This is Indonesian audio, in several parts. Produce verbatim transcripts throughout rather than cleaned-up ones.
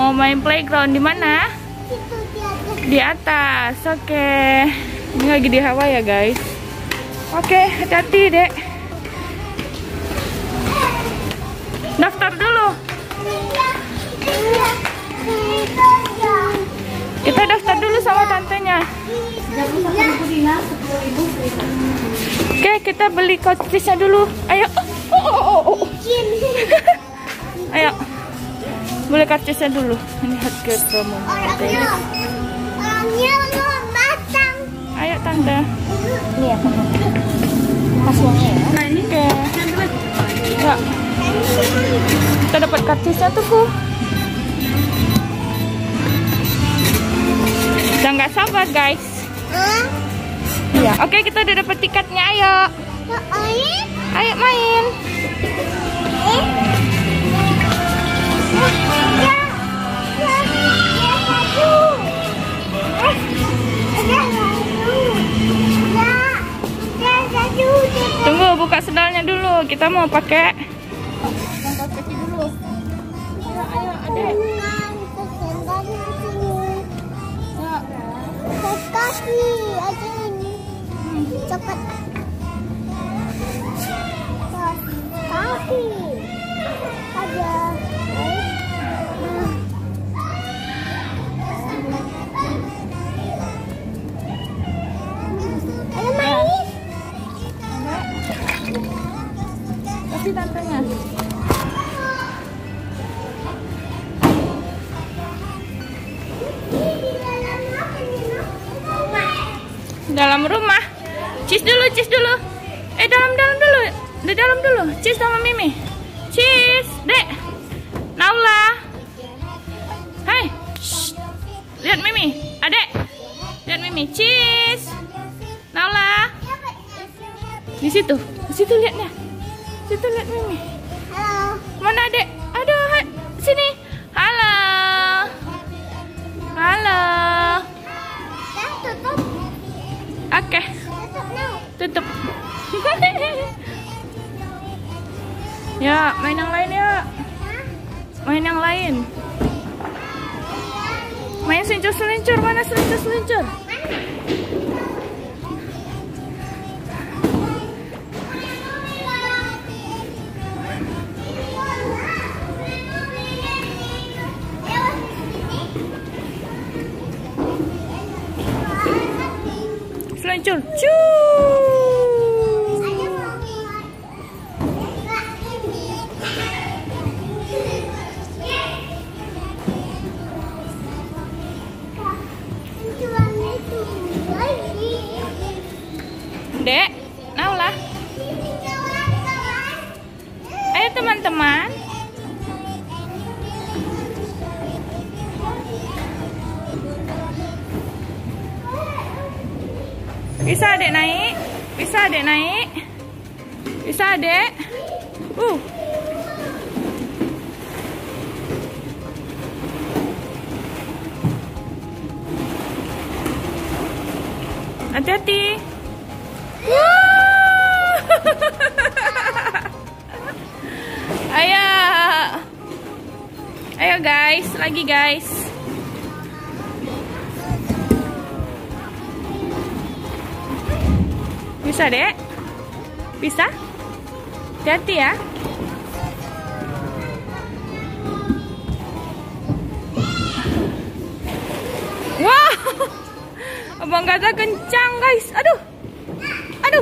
mau main playground di mana? Di atas. Oke. Ini lagi di Hawa ya, guys. Oke, hati-hati, Dek. Daftar dulu. Kita daftar dulu sama tantenya. Oke, kita beli karcisnya dulu. Ayo. Oh, oh, oh, oh. Ayo. Beli karcisnya dulu. Ini harga promo. Orangnya belum datang. Ayo, Tante. Ini ya, kamu. Pas uangnya ya. Nah, ini ke. Enggak. Kita dapat karcisnya tuh, Bu. Udah nggak sabar, guys. Iya, oke, kita udah dapat tiketnya. Ayo. Ayo main. Tunggu, buka sendalnya dulu. Kita mau pakai. Angkat kaki dulu. Ayo, ayo, Adek. Kaki aja ini. Cepat. Kaki. Ada. Ada manis. Kasih tantenya. Dalam rumah. Cheese dulu, cheese dulu. Eh, dalam-dalam dulu. Di dalam dulu. Cheese sama Mimi. Cheese, Dek. Naula. Hai. Shh. Lihat Mimi. Adek. Lihat Mimi. Cheese. Naula. Di situ. Di situ lihatnya. Situ lihat Mimi. Halo. Mana Adek? Aduh, hai. Sini. Halo. Halo. Dah tutup. Oke. Tutup now. Tutup. Ya, main yang lain ya. Main yang lain. Main selincur-selincur. Mana selincur-selincur? Selincur. Cuu. Dek, Naula. Ayo teman-teman. Bisa Adek naik? Bisa Adek naik? Bisa Adek? Uh. Hati-hati. Ayo. Ayo guys, lagi guys. Bisa, Dek? Bisa? Hati-hati ya. Wow. Abang Gaza kencang, guys. Aduh. Aduh.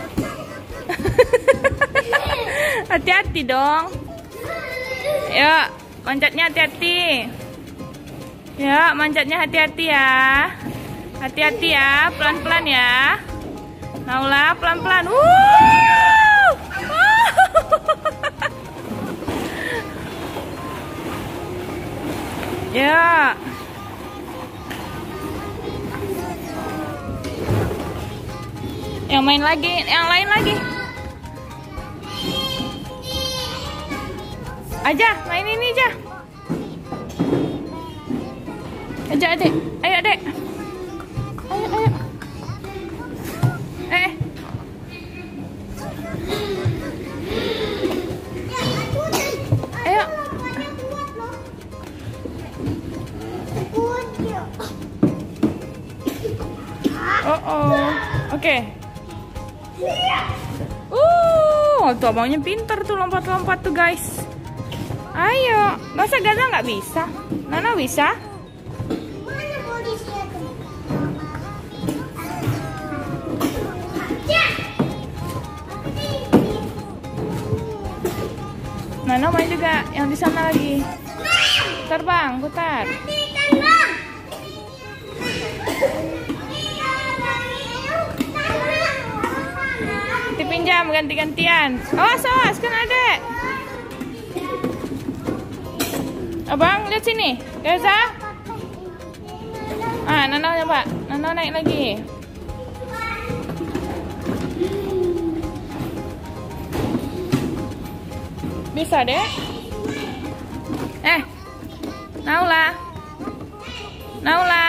Hati-hati dong. Ya, manjatnya hati-hati. Ya, manjatnya hati-hati ya. Hati-hati ya, pelan-pelan ya. Naula, pelan-pelan. Wuh! Ya. Yang main lagi, yang lain lagi. Aja, main ini aja. Aja, Adek. Ayo, Adek. Ayo, ayo. Eh. Ayo. Oke. Uh, tuh abangnya pinter tuh lompat-lompat tuh guys. Ayo, masa Gaza nggak bisa? Nana bisa? Mana polisinya tuh? Nana main juga yang di sana lagi. Terbang, putar. Dipinjam ganti-gantian. Awas, awas, kan adek. Abang, lihat sini. Gaza. Ah, Nana coba. Nana naik lagi. Bisa deh. Eh, Naula. Naula.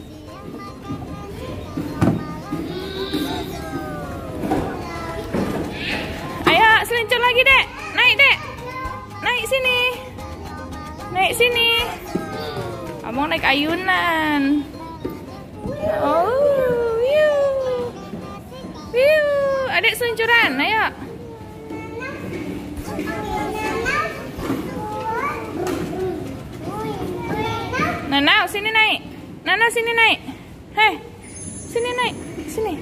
Ayo, seluncur lagi, Dek. Naik, Dek. Naik sini. Naik sini. Abang naik ayunan. Oh, wiu. Wiu. Adik seluncuran, ayo. Nana, sini naik. Nana, sini naik. Hei, sini naik. Sini.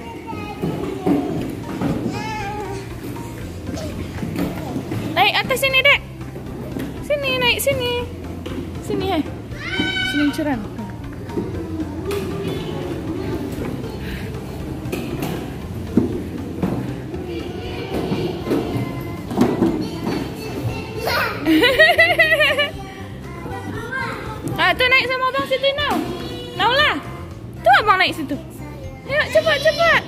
Naik atas sini, Dek. Sini, naik sini. Sini, hei. Seluncuran. Ah, tuh naik sama abang situ, Nau. Naula. Tuh abang naik situ. Ayo, cepat, cepat.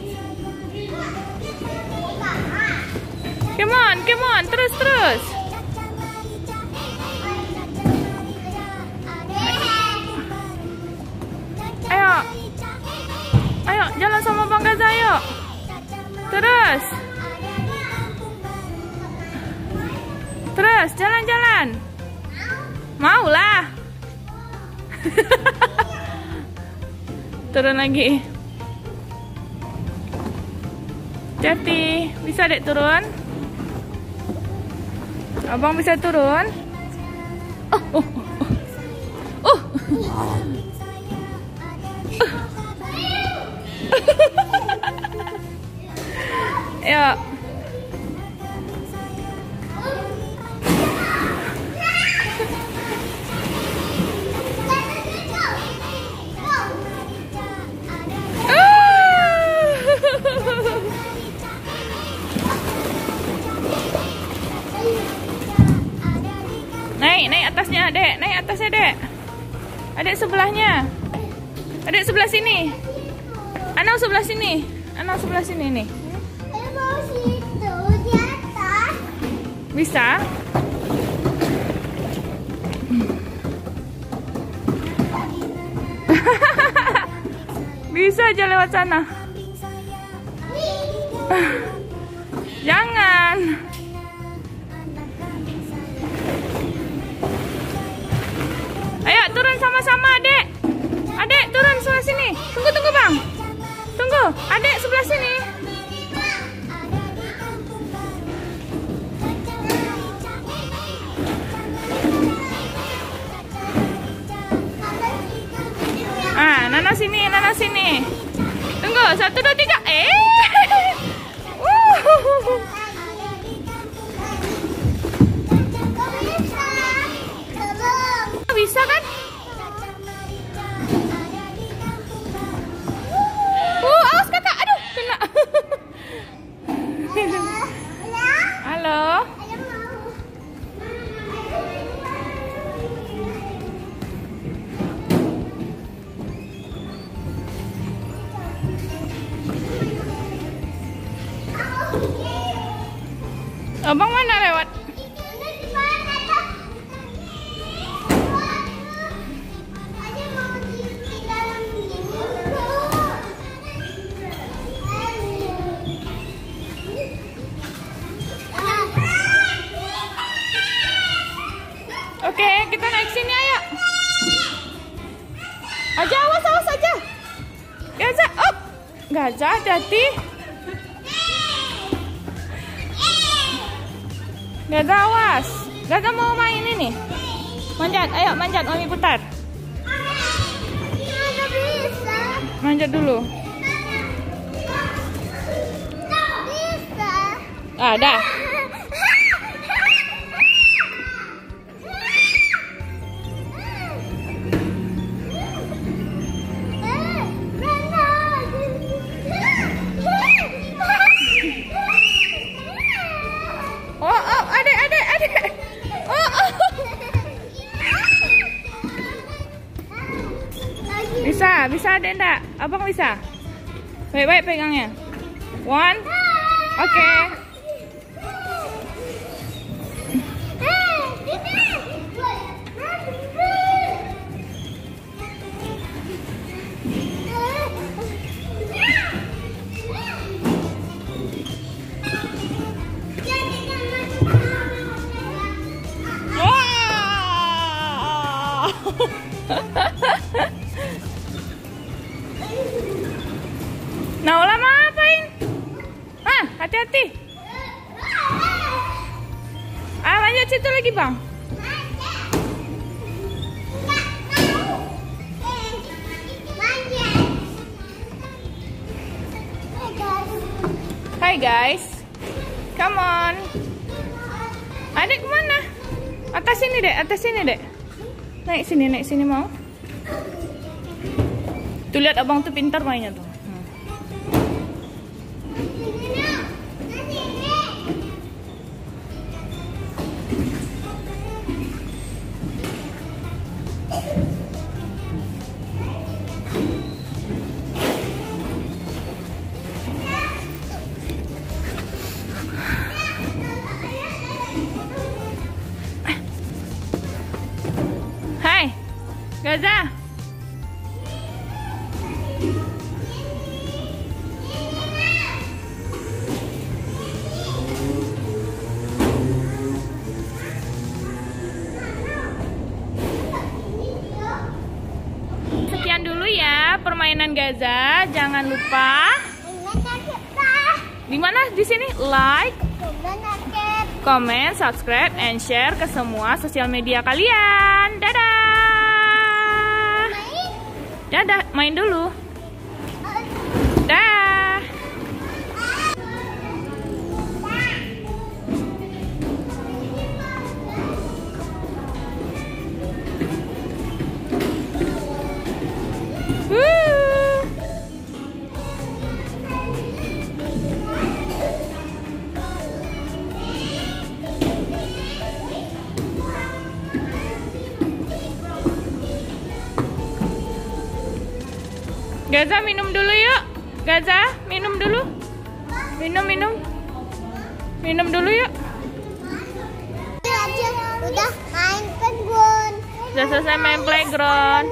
Come on, come on. Terus, terus. Ayo. Ayo, jalan sama Bang Gaza, ayo. Terus. Terus, jalan-jalan. Maulah. Turun lagi. Hati, bisa Dek turun? Abang bisa turun? Oh, oh, oh. Oh. Ya. Naik, naik atasnya, Dek. Naik atasnya, Dek. Adek sebelahnya. Adek sebelah sini. Anau sebelah sini. Anau sebelah sini nih. Saya mau situ di atas. Bisa? Bisa aja lewat sana. Jangan. Ayo turun sama-sama, Adek. Adek turun sebelah sini. Tunggu, tunggu, Bang. Tunggu, Adek sebelah sini. Ah, Nana sini, Nana sini. Tunggu, satu, dua, tiga. Eh. Wuh. Bisa kan? Uh, awas kakak, aduh, kena. Halo. Abang mana lewat? Oke, kita naik sini, ayo. Aja, awas, awas aja. Gaza, up. Gaza, hati-hati. Gaza, awas. Gaza mau main ini. Manjat, ayo manjat, Mami putar. Nggak bisa. Manjat dulu. Nggak bisa. Ah, dah. Oh, oh, adik, adik, adik. Oh, oh. Bisa, bisa adek enggak? Abang bisa? Baik-baik pegangnya. One. Oke. Okay. Naula mau ngapain? Ah, hati-hati. Ah, lanjut situ lagi, Bang. Hai guys. Come on. Adik kemana? Atas sini, Dek. Atas sini, Dek. Naik sini, naik sini mau. Tuh lihat abang tuh pintar mainnya tuh. Hmm. Hai, Gaza. Sekian dulu ya permainan Gaza. Jangan lupa. Di mana? Di sini like, comment, subscribe, and share ke semua sosial media kalian. Dadah. Dadah, main dulu. Dah. Woo. Gaza minum dulu yuk. Gaza minum dulu. Minum minum. Minum dulu yuk. Udah main playground. Udah selesai main playground.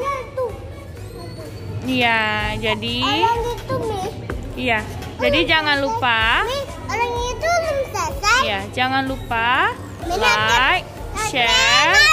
Iya, jadi Orang itu Mi. iya. Jadi jangan lupa. Mi, orang itu belum selesai. Iya, jangan lupa Mi, like, share,